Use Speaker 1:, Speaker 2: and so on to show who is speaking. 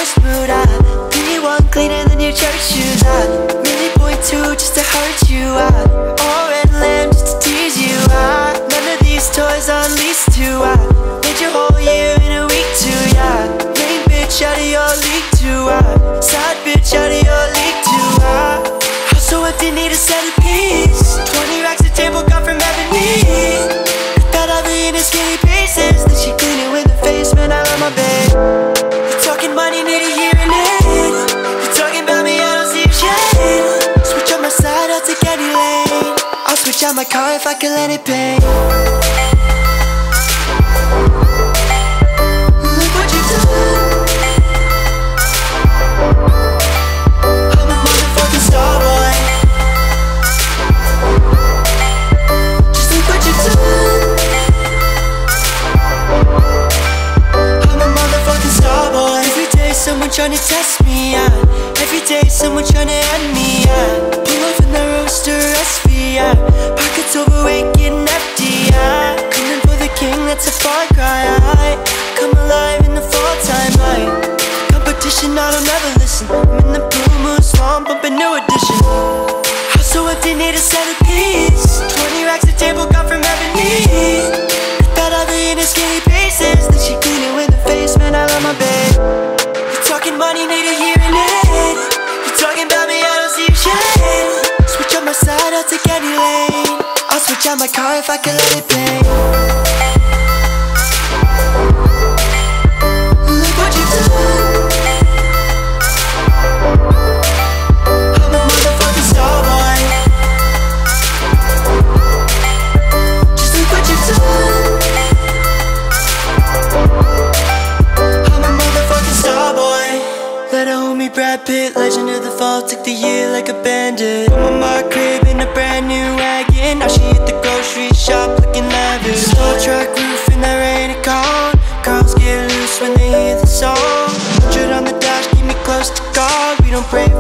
Speaker 1: trash mood. I P1 cleaner than your church shoes. I really point to just to hurt you. All red lamb just to tease you. None of these toys on lease too. I made your whole year in a week too. Yeah, main bitch out of your league too. Side bitch out of your league too. House so empty, need a centerpiece. 20 racks of table got from ebony. Thought I'd be in a skinny pieces. Then she clean it with her face, man, I love my bed. You talking money, need a year in it. You talking about me, I don't see a shade. Switch on my side, I'll take any lane. I'll switch out my car if I can let it pay. Look what you done. I'm a motherfucking Starboy. Just look what you done. I'm a motherfucking Starboy. Every day someone tryna test me, yeah. Every day someone tryna end me, yeah. Pull off in the roaster SV, yeah. Pockets overweight, getting empty, yeah. Coming for the king, that's a far cry, I come alive in the fall time light. Competition, I don't ever listen. I'm in the blue moon swamp, bumping new edition. House so empty, need a centerpiece. 20 racks of table got from ebony. Thought I'd be in a skinny pieces. Then she clean it with her face, man, I love my bed. You talking money, need a year in it. You talking about me, I don't see a shade. Switch on my side, I'll take any lane. I'll switch out my car if I can let it pay. Look what you done. I'm a motherfucking Starboy. Just look what you done. I'm a motherfucking Starboy. Let her hold me, Brad Pitt, legend of the fall. Took the year like a bandit. I'm on my crib in a brand new wagon. Now she hit the grocery shop looking lavish. Slow track roof in that rain and calm. Girls get loose when they hear the song. 100 on the dash, keep me close to God. We don't pray